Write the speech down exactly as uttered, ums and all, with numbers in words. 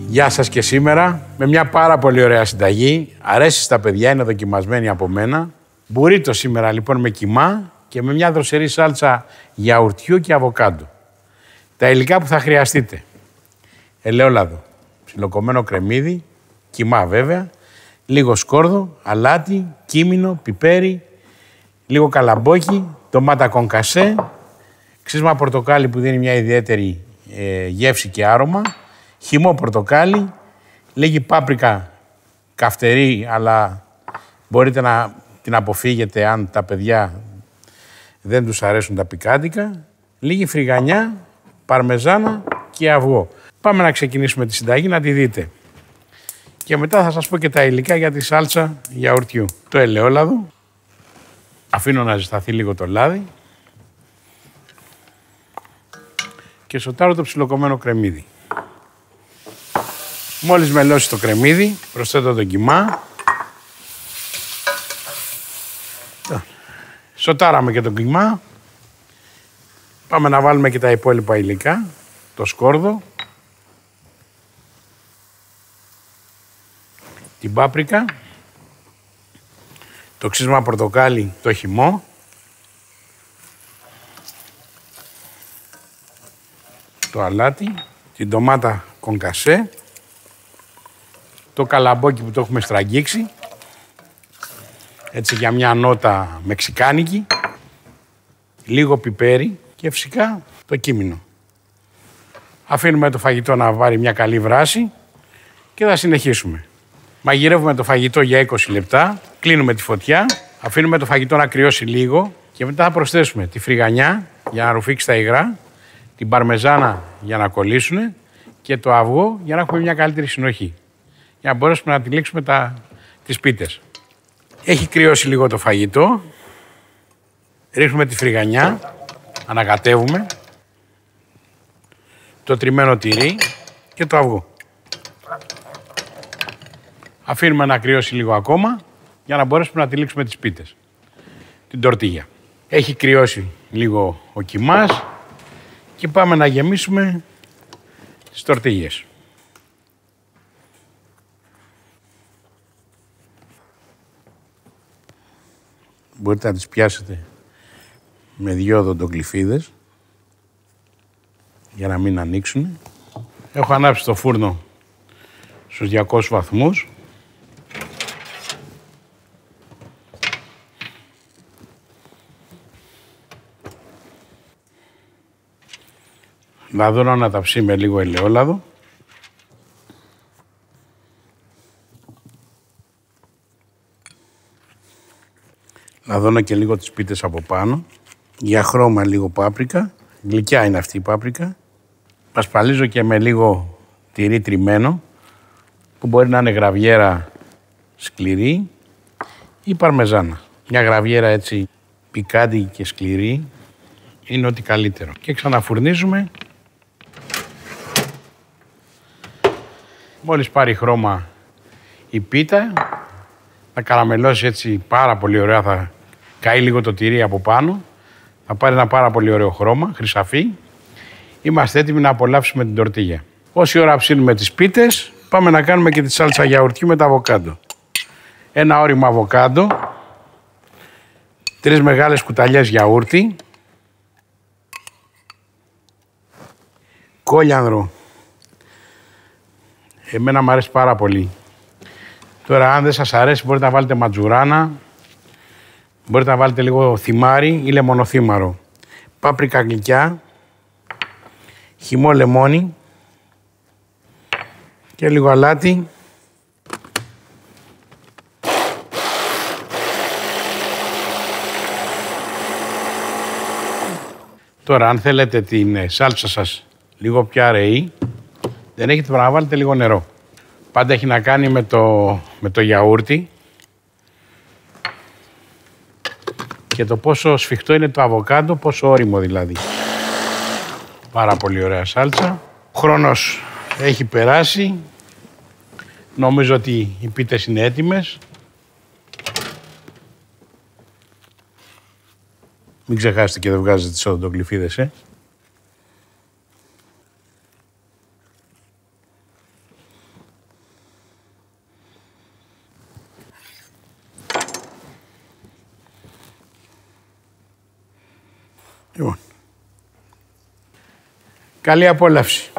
Γεια σας και σήμερα με μια πάρα πολύ ωραία συνταγή. Αρέσει στα παιδιά, είναι δοκιμασμένη από μένα. Μπουρίτο σήμερα λοιπόν με κιμά και με μια δροσερή σάλτσα γιαουρτιού και αβοκάντο. Τα υλικά που θα χρειαστείτε. Ελαιόλαδο, ψιλοκομμένο κρεμμύδι, κιμά βέβαια, λίγο σκόρδο, αλάτι, κίμινο, πιπέρι, λίγο καλαμπόκι, ντομάτα κονκασέ, ξύσμα πορτοκάλι που δίνει μια ιδιαίτερη ε, γεύση και άρωμα, χυμό πορτοκάλι, λίγη πάπρικα καυτερή, αλλά μπορείτε να την αποφύγετε αν τα παιδιά δεν τους αρέσουν τα πικάντικα, λίγη φρυγανιά, παρμεζάνα και αυγό. Πάμε να ξεκινήσουμε τη συνταγή, να τη δείτε. Και μετά θα σας πω και τα υλικά για τη σάλτσα γιαουρτιού. Το ελαιόλαδο, αφήνω να ζεσταθεί λίγο το λάδι και σοτάρω το ψιλοκομμένο κρεμμύδι. Μόλις μελώσει το κρεμμύδι, προσθέτω τον κιμά. Σοτάραμε και τον κιμά. Πάμε να βάλουμε και τα υπόλοιπα υλικά. Το σκόρδο, την πάπρικα, το ξύσμα πορτοκάλι, το χυμό, το αλάτι, την ντομάτα κονκασέ, το καλαμπόκι που το έχουμε στραγγίξει, έτσι για μια νότα μεξικάνικη, λίγο πιπέρι και φυσικά το κίμινο. Αφήνουμε το φαγητό να βάλει μια καλή βράση και θα συνεχίσουμε. Μαγειρεύουμε το φαγητό για είκοσι λεπτά, κλείνουμε τη φωτιά, αφήνουμε το φαγητό να κρυώσει λίγο και μετά θα προσθέσουμε τη φρυγανιά για να ρουφήξει τα υγρά, την παρμεζάνα για να κολλήσουν και το αυγό για να έχουμε μια καλύτερη συνοχή. Για να μπορέσουμε να τυλίξουμε τα, τις πίτες. Έχει κρυώσει λίγο το φαγητό, ρίχνουμε τη φρυγανιά, ανακατεύουμε το τριμμένο τυρί και το αυγό. Αφήνουμε να κρυώσει λίγο ακόμα για να μπορέσουμε να τυλίξουμε τις πίτες. Την τορτίγια. Έχει κρυώσει λίγο ο κιμάς και πάμε να γεμίσουμε τις τορτίγιες. Μπορείτε να τις πιάσετε με δυο οδοντοκλυφίδες για να μην ανοίξουν. Έχω ανάψει το φούρνο στους διακόσιους βαθμούς. Λαδώνω να ταψεί με λίγο ελαιόλαδο. Λαδώνω και λίγο τις πίτες από πάνω. Για χρώμα λίγο πάπρικα. Γλυκιά είναι αυτή η πάπρικα. Πασπαλίζω και με λίγο τυρί τριμμένο, που μπορεί να είναι γραβιέρα σκληρή ή παρμεζάνα. Μια γραβιέρα έτσι πικάντικη και σκληρή είναι ό,τι καλύτερο. Και ξαναφουρνίζουμε. Μόλις πάρει χρώμα η πίτα, θα καραμελώσει έτσι πάρα πολύ ωραία, θα καεί λίγο το τυρί από πάνω, θα πάρει ένα πάρα πολύ ωραίο χρώμα, χρυσαφί. Είμαστε έτοιμοι να απολαύσουμε την τορτίγια. Όση ώρα ψήνουμε τις πίτες, πάμε να κάνουμε και τη σάλτσα γιαουρτιού με τα αβοκάντο. Ένα ώριμο αβοκάντο, τρεις μεγάλες κουταλιές γιαούρτι, κόλιανδρο. Εμένα μου αρέσει πάρα πολύ. Τώρα, αν δεν σας αρέσει, μπορείτε να βάλετε ματζουράνα, μπορείτε να βάλετε λίγο θυμάρι ή λεμονοθύμαρο. Πάπρικα γλυκιά, χυμό λεμόνι και λίγο αλάτι. Τώρα, αν θέλετε την σάλτσα σας λίγο πιο αραιή, δεν έχετε να βάλετε λίγο νερό. Πάντα έχει να κάνει με το, με το γιαούρτι και το πόσο σφιχτό είναι το αβοκάντο, πόσο ώριμο δηλαδή. Πάρα πολύ ωραία σάλτσα. Ο χρόνος έχει περάσει. Νομίζω ότι οι πίτες είναι έτοιμες. Μην ξεχάσετε και δεν βγάζετε τις οδοντοκλυφίδες, ε. Λοιπόν. Καλή απόλαυση.